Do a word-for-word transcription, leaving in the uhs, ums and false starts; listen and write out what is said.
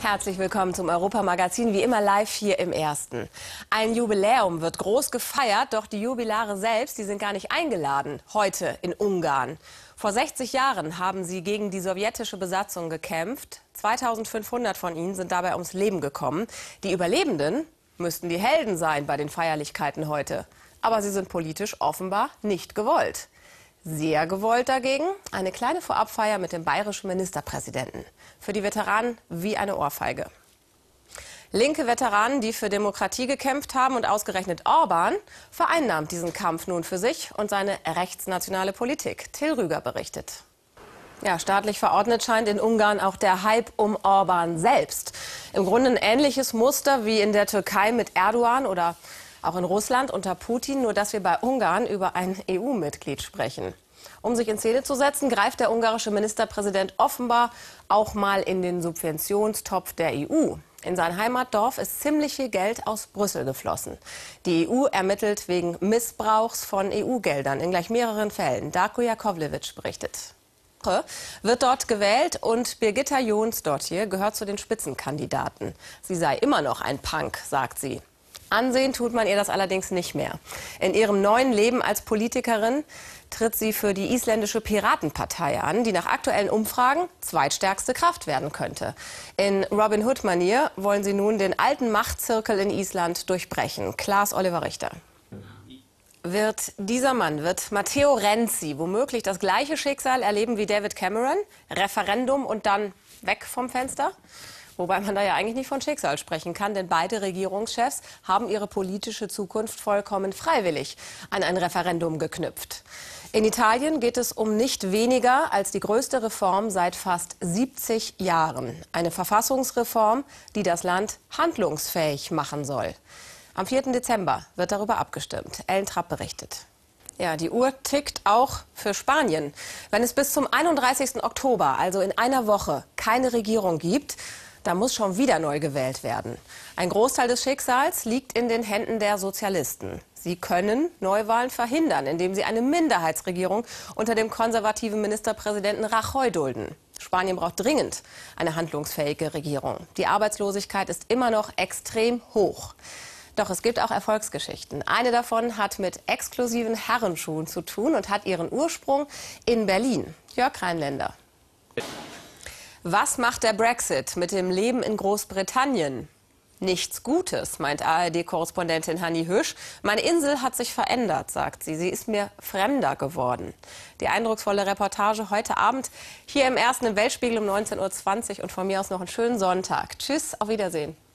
Herzlich willkommen zum Europamagazin, wie immer live hier im Ersten. Ein Jubiläum wird groß gefeiert, doch die Jubilare selbst, die sind gar nicht eingeladen, heute in Ungarn. Vor sechzig Jahren haben sie gegen die sowjetische Besatzung gekämpft. zweitausendfünfhundert von ihnen sind dabei ums Leben gekommen. Die Überlebenden müssten die Helden sein bei den Feierlichkeiten heute. Aber sie sind politisch offenbar nicht gewollt. Sehr gewollt dagegen eine kleine Vorabfeier mit dem bayerischen Ministerpräsidenten. Für die Veteranen wie eine Ohrfeige. Linke Veteranen, die für Demokratie gekämpft haben, und ausgerechnet Orbán vereinnahmt diesen Kampf nun für sich und seine rechtsnationale Politik. Till Rüger berichtet. Ja, staatlich verordnet scheint in Ungarn auch der Hype um Orbán selbst. Im Grunde ein ähnliches Muster wie in der Türkei mit Erdogan oder auch in Russland unter Putin, nur dass wir bei Ungarn über ein E U-Mitglied sprechen. Um sich in Szene zu setzen, greift der ungarische Ministerpräsident offenbar auch mal in den Subventionstopf der E U. In sein Heimatdorf ist ziemlich viel Geld aus Brüssel geflossen. Die E U ermittelt wegen Missbrauchs von E U-Geldern in gleich mehreren Fällen. Darko Jakovlewitsch berichtet. Wird dort gewählt und Birgitta Jonsdottir gehört zu den Spitzenkandidaten. Sie sei immer noch ein Punk, sagt sie. Ansehen tut man ihr das allerdings nicht mehr. In ihrem neuen Leben als Politikerin tritt sie für die isländische Piratenpartei an, die nach aktuellen Umfragen zweitstärkste Kraft werden könnte. In Robin Hood-Manier wollen sie nun den alten Machtzirkel in Island durchbrechen. Klaas Oliver Richter. Wird dieser Mann, wird Matteo Renzi, womöglich das gleiche Schicksal erleben wie David Cameron? Referendum und dann weg vom Fenster? Wobei man da ja eigentlich nicht von Schicksal sprechen kann, denn beide Regierungschefs haben ihre politische Zukunft vollkommen freiwillig an ein Referendum geknüpft. In Italien geht es um nicht weniger als die größte Reform seit fast siebzig Jahren. Eine Verfassungsreform, die das Land handlungsfähig machen soll. Am vierten Dezember wird darüber abgestimmt. Ellen Trapp berichtet. Ja, die Uhr tickt auch für Spanien. Wenn es bis zum einunddreißigsten Oktober, also in einer Woche, keine Regierung gibt, da muss schon wieder neu gewählt werden. Ein Großteil des Schicksals liegt in den Händen der Sozialisten. Sie können Neuwahlen verhindern, indem sie eine Minderheitsregierung unter dem konservativen Ministerpräsidenten Rajoy dulden. Spanien braucht dringend eine handlungsfähige Regierung. Die Arbeitslosigkeit ist immer noch extrem hoch. Doch es gibt auch Erfolgsgeschichten. Eine davon hat mit exklusiven Herrenschuhen zu tun und hat ihren Ursprung in Berlin. Jörg Reinländer. Was macht der Brexit mit dem Leben in Großbritannien? Nichts Gutes, meint A R D-Korrespondentin Hanni Hüsch. Meine Insel hat sich verändert, sagt sie. Sie ist mir fremder geworden. Die eindrucksvolle Reportage heute Abend hier im Ersten im Weltspiegel um neunzehn Uhr zwanzig und von mir aus noch einen schönen Sonntag. Tschüss, auf Wiedersehen.